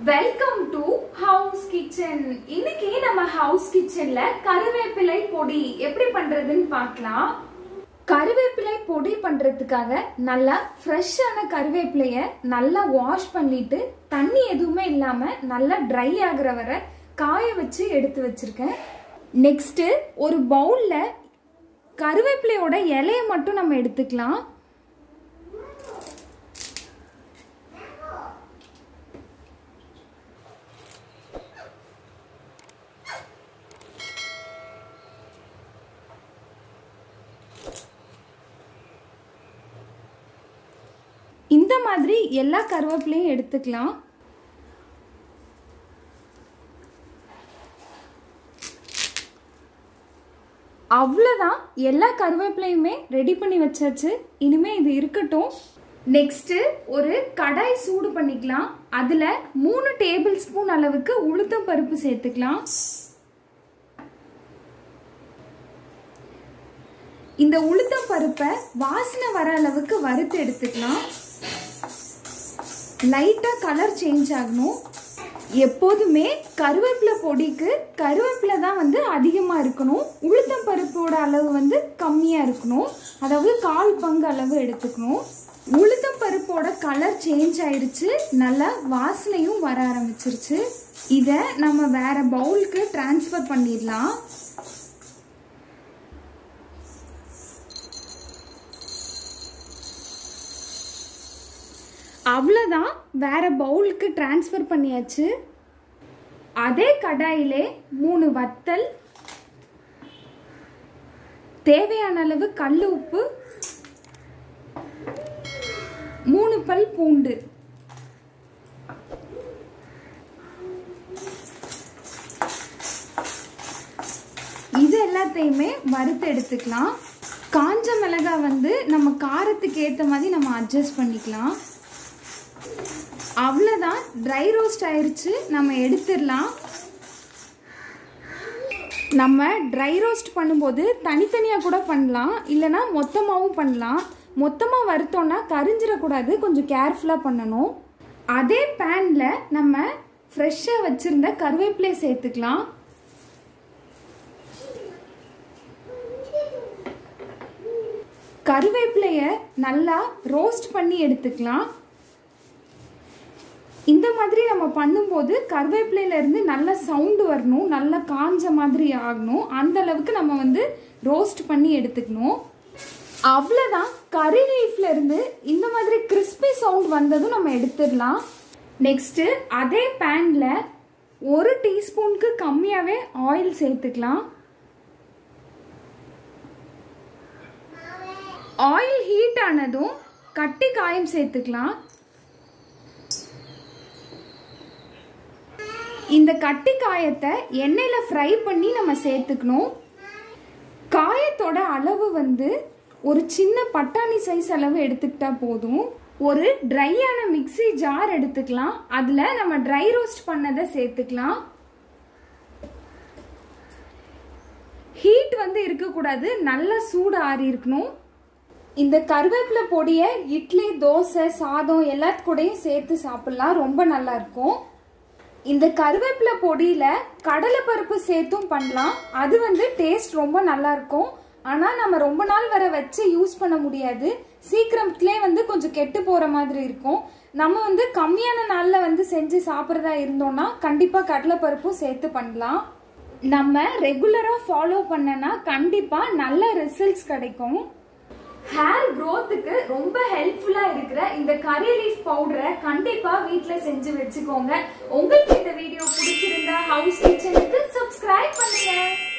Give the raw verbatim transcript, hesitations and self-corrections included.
Welcome to house kitchen. இன்னைக்கு நம்ம house கிச்சன்ல கருவேப்பிலை பொடி எப்படி பண்றதுன்னு பார்க்கலாம். கருவேப்பிலை பொடி பண்றதுக்காக நல்லா ஃப்ரெஷ்ஷான கருவேப்பிலைய நல்லா வாஷ் பண்ணிட்டு தண்ணி எதுவுமே இல்லாம நல்லா ட்ரை ஆகுற வரை காய வச்சு எடுத்து வச்சிருக்கேன். நெக்ஸ்ட் ஒரு பவுல்ல கருவேப்பிலையோட இலைய மட்டும் நம்ம எடுத்துக்கலாம். இந்த மாதிரி எல்லா கருவேப்பிலையும் எடுத்துக்கலாம். அவ்வளவுதான், எல்லா கருவேப்பிலையுமே ரெடி பண்ணி வச்சாச்சு. இனிமே இது இருக்கட்டும். நெக்ஸ்ட் ஒரு கடாய் சூடு பண்ணிக்கலாம். அதுல மூணு டேபிள் ஸ்பூன் அளவுக்கு உளுத்தம் பருப்பு சேர்த்துக்கலாம். இந்த உளுத்தம் பருப்பை வாசனை வர அளவுக்கு வறுத்து எடுத்துக்கலாம். லைட்டா கலர் சேஞ்ச் ஆகணும். எப்போதுமே கருவேப்பிலை பொடிக்கு கருவேப்பிலை தான் வந்து அதிகமா இருக்கணும். உளுத்தம் பருப்போட அளவு வந்து கம்மியா இருக்கணும். அதாவது கால் பங்கு அளவு எடுத்துக்கணும். உளுத்தம் பருப்போட கலர் சேஞ்ச் ஆயிடுச்சு. நல்லா வாசனையும் வர ஆரம்பிச்சிருச்சு. இதை நம்ம வேற பவுலுக்கு டிரான்ஸ்ஃபர் பண்ணிடலாம். அவ்வளோதான், வேற பவுலுக்கு டிரான்ஸ்ஃபர் பண்ணியாச்சு. அதே கடாயிலே மூணு வத்தல், தேவையான அளவு கல் உப்பு, மூணு பல் பூண்டு, இது எல்லாத்தையுமே வறுத்து எடுத்துக்கலாம். காஞ்ச மிளகாய் வந்து நம்ம காரத்துக்கு ஏற்ற மாதிரி நம்ம அட்ஜஸ்ட் பண்ணிக்கலாம். அவ்வளோதான், ட்ரை ரோஸ்ட் ஆயிடுச்சு. நம்ம எடுத்துடலாம். நம்ம ட்ரை ரோஸ்ட் பண்ணும்போது தனித்தனியாக கூட பண்ணலாம், இல்லைனா மொத்தமாகவும் பண்ணலாம். மொத்தமாக வறுத்தோன்னா கரிஞ்சிடக்கூடாது, கொஞ்சம் கேர்ஃபுல்லாக பண்ணணும். அதே பேனில் நம்ம ஃப்ரெஷ்ஷாக வச்சுருந்த கருவேப்பிலையை சேர்த்துக்கலாம். கருவேப்பிலையை நல்லா ரோஸ்ட் பண்ணி எடுத்துக்கலாம். இந்த மாதிரி நம்ம பண்ணும்போது கருவேப்பிலையிலேருந்து நல்ல சவுண்டு வரணும், நல்லா காஞ்ச மாதிரி ஆகணும். அந்த அளவுக்கு நம்ம வந்து ரோஸ்ட் பண்ணி எடுத்துக்கணும். அவ்வளோதான், கறி லீஃப்ல இருந்து இந்த மாதிரி கிறிஸ்பி சவுண்ட் வந்ததும் நம்ம எடுத்துடலாம். நெக்ஸ்ட்டு அதே பேனில் ஒரு டீஸ்பூனுக்கு கம்மியாகவே ஆயில் சேர்த்துக்கலாம். ஆயில் ஹீட் ஆனதும் கட்டி காயம் சேர்த்துக்கலாம். இந்த கட்டி காயத்தை எண்ணெயில் ஃப்ரை பண்ணி நம்ம சேர்த்துக்கணும். காயத்தோட அளவு வந்து ஒரு சின்ன பட்டாணி சைஸ் அளவு எடுத்துக்கிட்டா போதும். ஒரு ட்ரையான மிக்ஸி ஜார் எடுத்துக்கலாம். அதில் நம்ம ட்ரை ரோஸ்ட் பண்ணதை சேர்த்துக்கலாம். ஹீட் வந்து இருக்கக்கூடாது, நல்ல சூடு ஆறி இருக்கணும். இந்த கருவேப்பிலை பொடியை இட்லி, தோசை, சாதம் எல்லாத்துக்கூடையும் சேர்த்து சாப்பிடலாம், ரொம்ப நல்லா இருக்கும். இந்த கருவேப்பிலை பொடியில கடலைப்பருப்பு சேர்த்தும் பண்ணலாம். அது வந்து டேஸ்ட் ரொம்ப நல்லா இருக்கும். ஆனால் நம்ம ரொம்ப நாள் வரை வச்சு யூஸ் பண்ண முடியாது. சீக்கிரத்திலே வந்து கொஞ்சம் கெட்டு போகிற மாதிரி இருக்கும். நம்ம வந்து கம்மியான நாளில் வந்து செஞ்சு சாப்பிட்றதா இருந்தோம்னா கண்டிப்பாக கடலைப்பருப்பும் சேர்த்து பண்ணலாம். நம்ம ரெகுலராக ஃபாலோ பண்ணனா கண்டிப்பாக நல்ல ரிசல்ட்ஸ் கிடைக்கும். ஹேர் க்ரோத்துக்கு ரொம்ப ஹெல்ப்ஃபுல்லா இருக்கிற இந்த கரி லீஃப் பவுடரை கண்டிப்பா வீட்ல செஞ்சு வச்சுக்கோங்க. உங்களுக்கு இந்த வீடியோ பிடிச்சிருந்தா ஹவுஸ் கிச்சனுக்கு சப்ஸ்கிரைப் பண்ணுங்க.